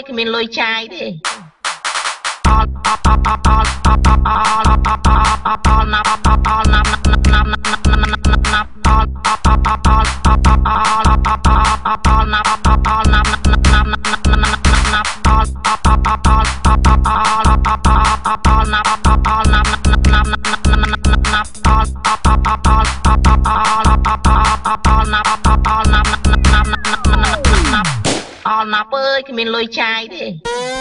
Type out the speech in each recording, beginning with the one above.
ơi cái mình lôi chai đi nắp ơi cái mình lôi chai đi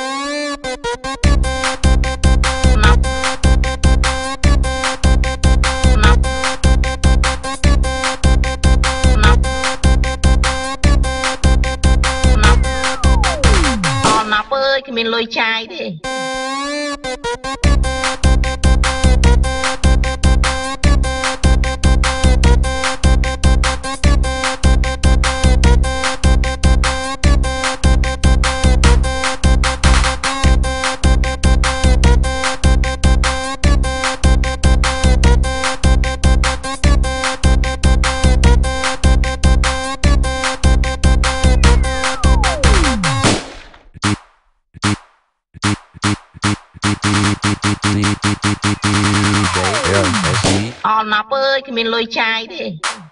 nắp ơi cái mình lôi chai đi nắp ơi cái mình lôi chai đi